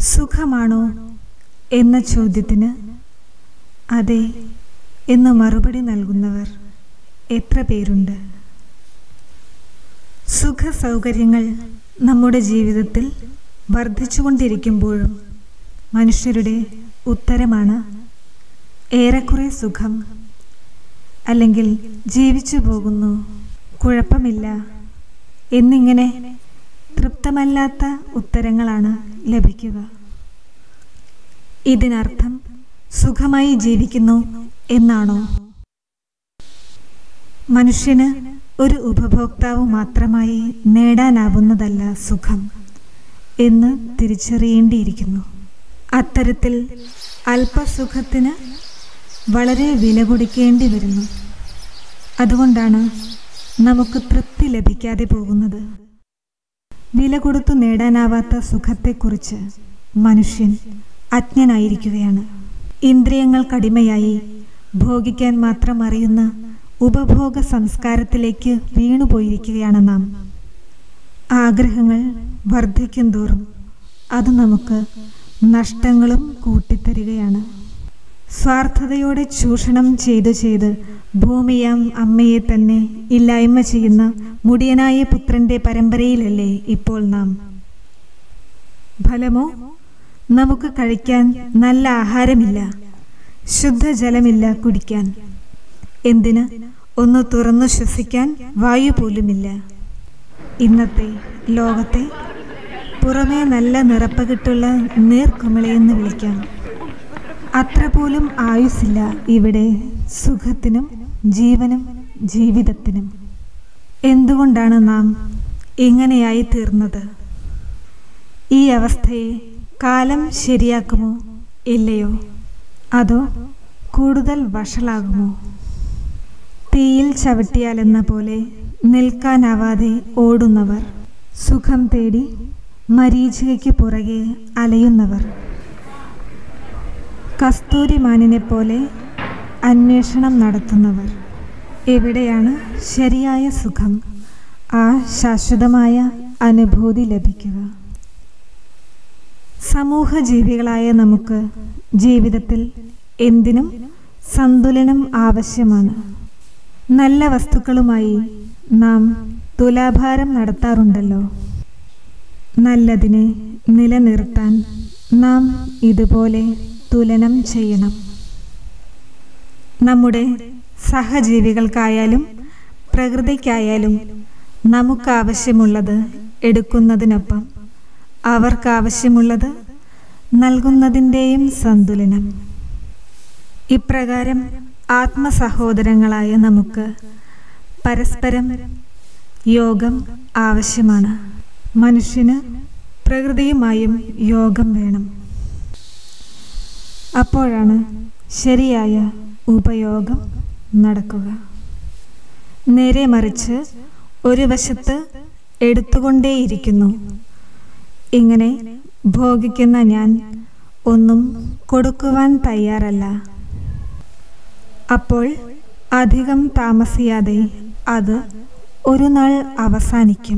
സുഖമാണോ എന്ന ചോദ്യത്തിന് അതെ എന്ന് മറുപടി നൽകുന്നവർ എത്ര പേരുണ്ട്? സുഖ സൗകര്യങ്ങൾ നമ്മുടെ ജീവിതത്തിൽ വർദ്ധിച്ചുകൊണ്ടിരിക്കുമ്പോഴും മനുഷ്യരുടെ ഉത്തരമാണ് ഏറെക്കുറെ സുഖം, അല്ലെങ്കിൽ ജീവിച്ചു പോകുന്നു, കുഴപ്പമില്ല എന്നിങ്ങനെ തൃപ്തമല്ലാത്ത ഉത്തരങ്ങളാണ് ലഭിക്കുക. ഇതിനർത്ഥം സുഖമായി ജീവിക്കുന്നു എന്നാണോ? മനുഷ്യന് ഒരു ഉപഭോക്താവ് മാത്രമായി നേടാനാവുന്നതല്ല സുഖം എന്ന് തിരിച്ചറിയേണ്ടിയിരിക്കുന്നു. അത്തരത്തിൽ അല്പസുഖത്തിന് വളരെ വില കൊടുക്കേണ്ടി വരുന്നു. അതുകൊണ്ടാണ് നമുക്ക് തൃപ്തി ലഭിക്കാതെ പോകുന്നത്. വില കൊടുത്തു നേടാനാവാത്ത സുഖത്തെക്കുറിച്ച് മനുഷ്യൻ അജ്ഞനായിരിക്കുകയാണ്. ഇന്ദ്രിയങ്ങൾക്കടിമയായി ഭോഗിക്കാൻ മാത്രം അറിയുന്ന ഉപഭോഗ സംസ്കാരത്തിലേക്ക് വീണുപോയിരിക്കുകയാണ് നാം. ആഗ്രഹങ്ങൾ വർദ്ധിക്കും തോറും അത് നമുക്ക് നഷ്ടങ്ങളും കൂട്ടിത്തരികയാണ്. സ്വാർത്ഥതയോടെ ചൂഷണം ചെയ്ത് ഭൂമിയാം അമ്മയെ തന്നെ ഇല്ലായ്മ ചെയ്യുന്ന മുടിയനായ പുത്രന്റെ പരമ്പരയിലല്ലേ ഇപ്പോൾ നാം? ഫലമോ, നമുക്ക് കഴിക്കാൻ നല്ല ആഹാരമില്ല, ശുദ്ധജലമില്ല കുടിക്കാൻ, എന്തിന് ഒന്ന് തുറന്നു ശ്വസിക്കാൻ വായു പോലുമില്ല. ഇന്നത്തെ ലോകത്തെ പുറമേ നല്ല നിറപ്പകിട്ടുള്ള നീർക്കുമിളയെന്ന് വിളിക്കാം. അത്ര പോലും ആയുസ്സില്ല ഇവിടെ സുഖത്തിനും ജീവനും ജീവിതത്തിനും. എന്തുകൊണ്ടാണ് നാം ഇങ്ങനെയായി തീർന്നത്? ഈ അവസ്ഥയെ കാലം ശരിയാക്കുമോ ഇല്ലയോ, അതോ കൂടുതൽ വഷളാകുമോ? തീയിൽ ചവിട്ടിയാലെന്ന പോലെ നിൽക്കാനാവാതെ ഓടുന്നവർ, സുഖം തേടി മരീചികയ്ക്ക് പുറകെ അലയുന്നവർ, കസ്തൂരിമാനിനെ പോലെ അന്വേഷണം നടത്തുന്നവർ, എവിടെയാണ് ശരിയായ സുഖം, ആ ശാശ്വതമായ അനുഭൂതി ലഭിക്കുക? സമൂഹജീവികളായ നമുക്ക് ജീവിതത്തിൽ എന്തിനും സന്തുലനം ആവശ്യമാണ്. നല്ല വസ്തുക്കളുമായി നാം തുലാഭാരം നടത്താറുണ്ടല്ലോ. നല്ലതിനെ നിലനിർത്താൻ നാം ഇതുപോലെ തുലനം ചെയ്യണം. നമ്മുടെ സഹജീവികൾക്കായാലും പ്രകൃതിക്കായാലും നമുക്കാവശ്യമുള്ളത് എടുക്കുന്നതിനൊപ്പം അവർക്കാവശ്യമുള്ളത് നൽകുന്നതിൻ്റെയും സന്തുലനം. ഇപ്രകാരം ആത്മസഹോദരങ്ങളായ നമുക്ക് പരസ്പരം യോഗം ആവശ്യമാണ്. മനുഷ്യന് പ്രകൃതിയുമായും യോഗം വേണം. അപ്പോഴാണ് ശരിയായ ഉപയോഗം നടക്കുക. നേരെ മറിച്ച് ഒരു വശത്ത് എടുത്തുകൊണ്ടേയിരിക്കുന്നു. ഇങ്ങനെ ഭോഗിക്കുന്ന ഞാൻ ഒന്നും കൊടുക്കുവാൻ തയ്യാറല്ല. അപ്പോൾ അധികം താമസിയാതെ അത് ഒരു നാൾ അവസാനിക്കും.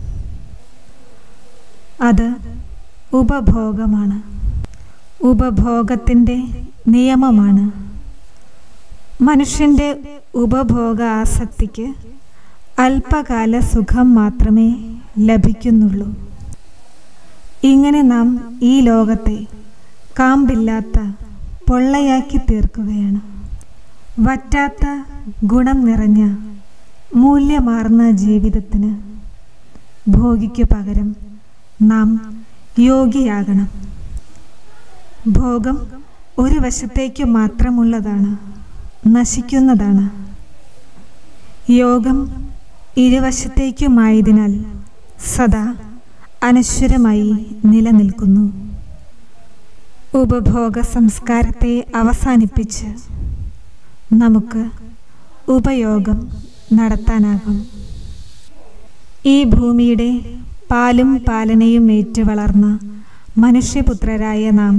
അത് ഉപഭോഗമാണ്, ഉപഭോഗത്തിൻ്റെ നിയമമാണ്. മനുഷ്യൻ്റെ ഉപഭോഗ ആസക്തിക്ക് അല്പകാല സുഖം മാത്രമേ ലഭിക്കുന്നുള്ളൂ. ഇങ്ങനെ നാം ഈ ലോകത്തെ കാമ്പില്ലാത്ത പൊള്ളയാക്കി തീർക്കുകയാണ്. വറ്റാത്ത ഗുണം നിറഞ്ഞ മൂല്യമാർന്ന ജീവിതത്തിന് ഭോഗിക്കു പകരം നാം യോഗിയാകണം. ഭോഗം ഒരു വശത്തേക്ക് മാത്രമുള്ളതാണ്, നശിക്കുന്നതാണ്. യോഗം ഇരുവശത്തേക്കുമായതിനാൽ സദാ അനശ്വരമായി നിലനിൽക്കുന്നു. ഉപഭോഗ സംസ്കാരത്തെ അവസാനിപ്പിച്ച് നമുക്ക് ഉപയോഗം നടത്താനാകും. ഈ ഭൂമിയുടെ പാലും പാലനയും ഏറ്റു വളർന്ന മനുഷ്യപുത്രരായ നാം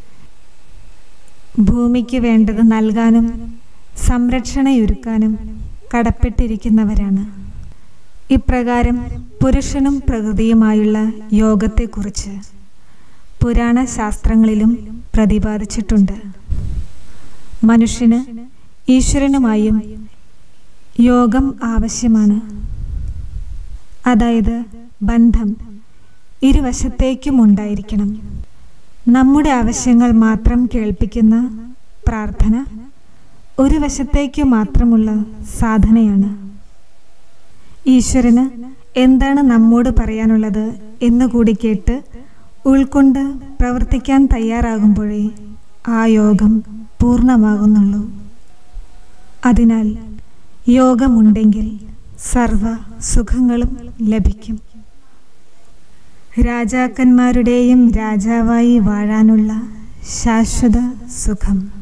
ഭൂമിക്ക് വേണ്ടത് നൽകാനും സംരക്ഷണയൊരുക്കാനും കടപ്പെട്ടിരിക്കുന്നവരാണ്. ഇപ്രകാരം പുരുഷനും പ്രകൃതിയുമായുള്ള യോഗത്തെക്കുറിച്ച് പുരാണ ശാസ്ത്രങ്ങളിലും പ്രതിപാദിച്ചിട്ടുണ്ട്. മനുഷ്യന് ഈശ്വരനുമായും യോഗം ആവശ്യമാണ്. അതായത് ബന്ധം ഇരുവശത്തേക്കും ഉണ്ടായിരിക്കണം. നമ്മുടെ ആവശ്യങ്ങൾ മാത്രം കേൾപ്പിക്കുന്ന പ്രാർത്ഥന ഒരു വശത്തേക്കു മാത്രമുള്ള സാധനയാണ്. ഈശ്വരന് എന്താണ് നമ്മോട് പറയാനുള്ളത് എന്നുകൂടി കേട്ട് ഉൾക്കൊണ്ട് പ്രവർത്തിക്കാൻ തയ്യാറാകുമ്പോഴേ ആ യോഗം പൂർണ്ണമാകുന്നുള്ളൂ. അതിനാൽ യോഗമുണ്ടെങ്കിൽ സർവ സുഖങ്ങളും ലഭിക്കും. രാജാക്കന്മാരുടെയും രാജാവായി വാഴാനുള്ള ശാശ്വത സുഖം.